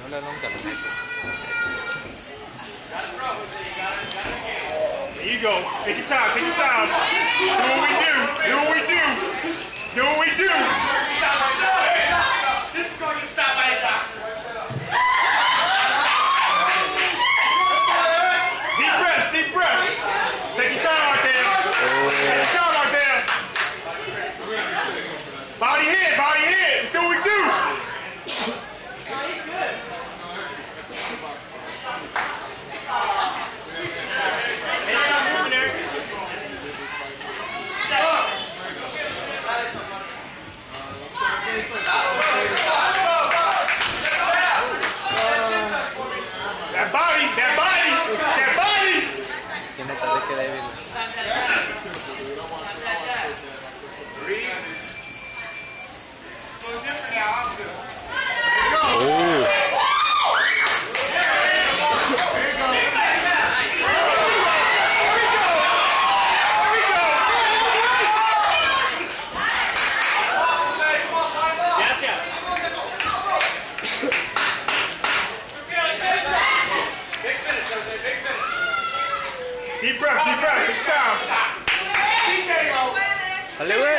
Ahora vamos a hacer esto. There you go. Take your time. Take your time. Do what we do. Do what we do. Do what we do. Stop. Stop. This is going to stop by a doctor. Deep breaths. Deep breaths. Take your time out there. Take your time out there. Body hit. Body hit. Let's do what we do. He's good. That body! Tiene tal que débil. Deep breath, take time. Dale, güey.